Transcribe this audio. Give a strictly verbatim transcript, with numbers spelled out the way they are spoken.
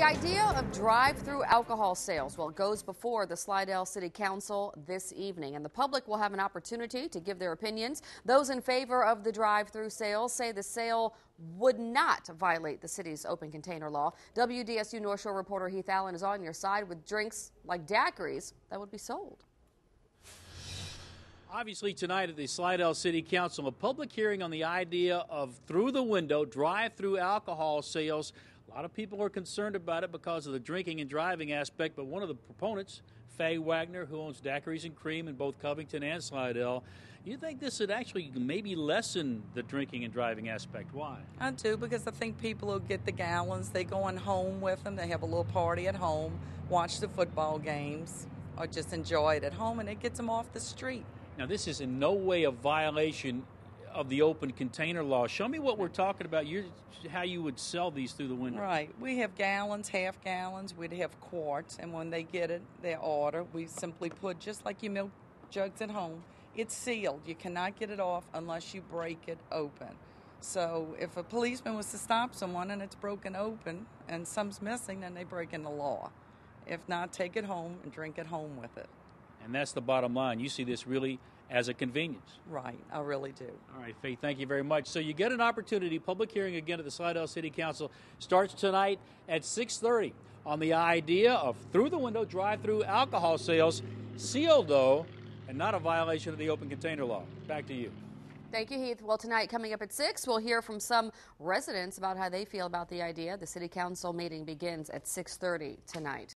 The idea of drive-through alcohol sales, well, it goes before the Slidell City Council this evening, and the public will have an opportunity to give their opinions. Those in favor of the drive-through sales say the sale would not violate the city's open container law. W D S U North Shore reporter Heath Allen is on your side with drinks like daiquiris that would be sold. Obviously, tonight at the Slidell City Council, a public hearing on the idea of through-the-window drive-through alcohol sales. A lot of people are concerned about it because of the drinking and driving aspect, but one of the proponents, Faye Wagner, who owns Daiquiris and Cream in both Covington and Slidell, you think this would actually maybe lessen the drinking and driving aspect? Why? I do, because I think people will get the gallons. They go on home with them. They have a little party at home, watch the football games, or just enjoy it at home, and it gets them off the street. Now, this is in no way a violation of the open container law. Show me what we're talking about. You're, how you would sell these through the window. Right. We have gallons, half gallons. We'd have quarts, and when they get it, their order, we simply put, just like your milk jugs at home, it's sealed. You cannot get it off unless you break it open. So if a policeman was to stop someone and it's broken open and some's missing, then they break in the law. If not, take it home and drink at home with it. And that's the bottom line. You see this really as a convenience. Right, I really do. All right, Faith, thank you very much. So you get an opportunity. Public hearing again at the Slidell City Council starts tonight at six thirty on the idea of through-the-window drive-through alcohol sales, sealed, though, and not a violation of the open container law. Back to you. Thank you, Heath. Well, tonight coming up at six, we'll hear from some residents about how they feel about the idea. The City Council meeting begins at six thirty tonight.